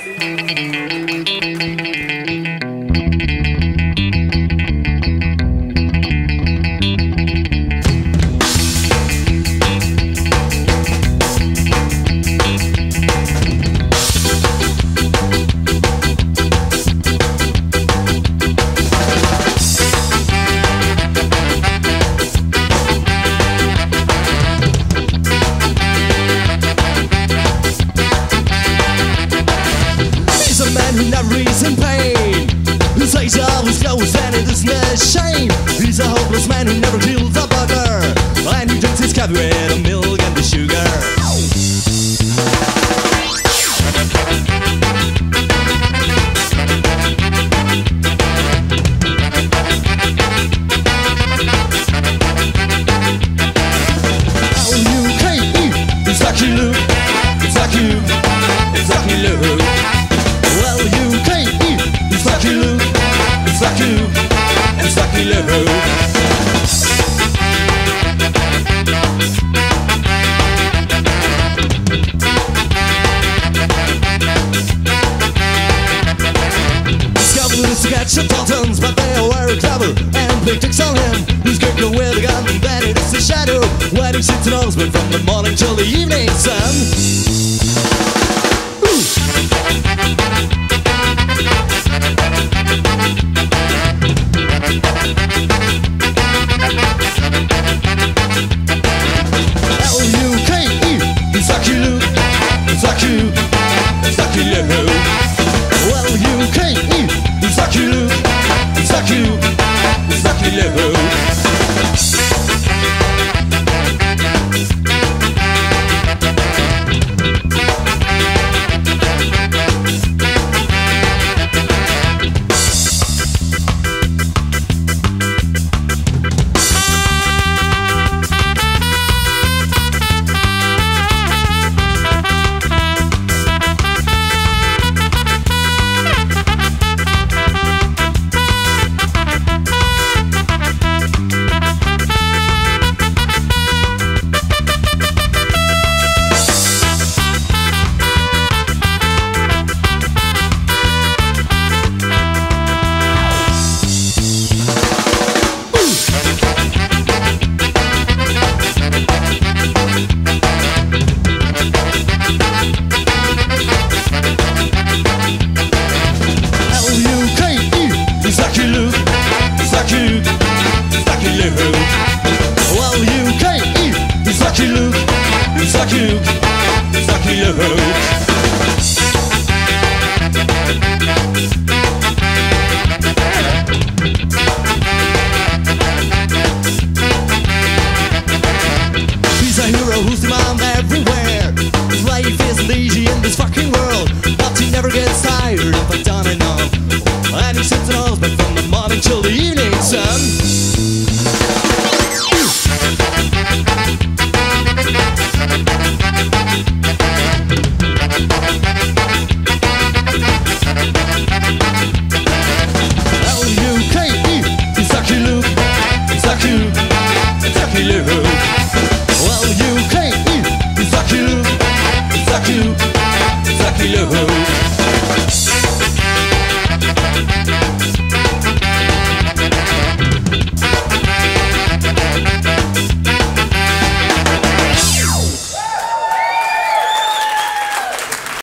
Who never is in pain, who says always goes and it isn't a shame. He's a hopeless man who never kills a bugger, and he drinks his coffee with the milk and the sugar. L-U-K-E, it's Lucky Luke, it's Lucky, it's Lucky Luke. L-U-K-E, it's Lucky Luke, it's Lucky, it's Lucky Luke. Discovered to catch the Daltons, but they are very clever and play tricks on him. Who's good with a gun, then it is a shadow, where he sits and owns, but from the morning till the evening